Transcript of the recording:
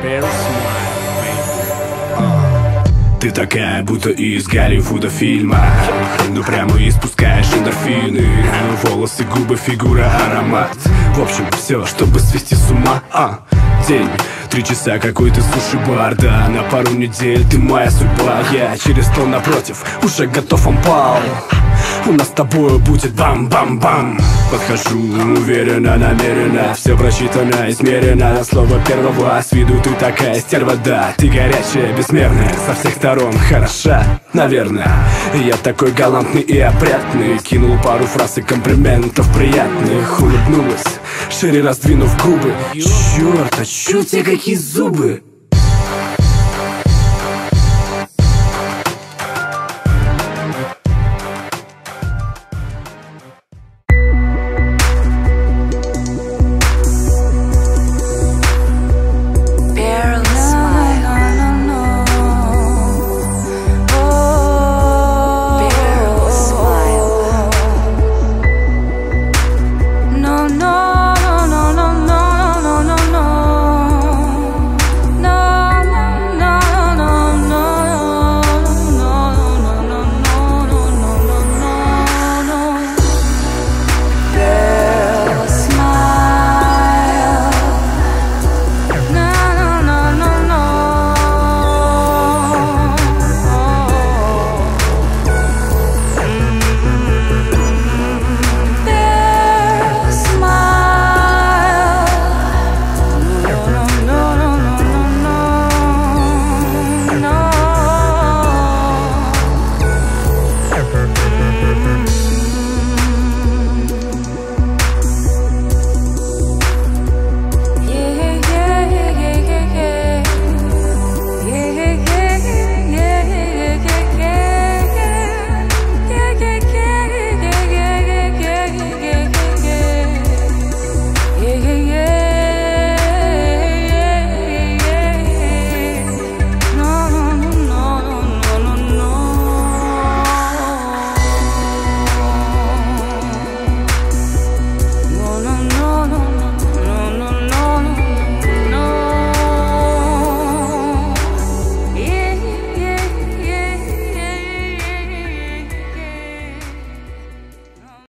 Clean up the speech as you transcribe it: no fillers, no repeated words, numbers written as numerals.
Ты такая, будто из Голливуда фильма, ну прямо испускаешь эндорфины. Волосы, губы, фигура, аромат. В общем, все, чтобы свести с ума. День, 3 часа, какой-то суши-бар. Да, на пару недель ты моя судьба. Я через стол напротив, уже готов ампал. У нас с тобой будет бам-бам-бам. Подхожу уверенно, намеренно. Все просчитано, измерено. Слово первого, с виду ты такая стерва, да. Ты горячая, бессмерная, со всех сторон хороша, наверное. Я такой галантный и опрятный. Кинул пару фраз и комплиментов приятных. Улыбнулась, шире раздвинув губы. Черт, а чё у тебя какие зубы?